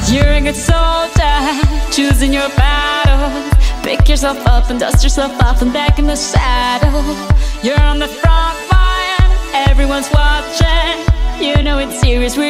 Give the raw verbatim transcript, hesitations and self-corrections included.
You're a good soldier, choosing your battles. Pick yourself up and dust yourself off and back in the saddle. You're on the front line, everyone's watching. You know it's serious. We're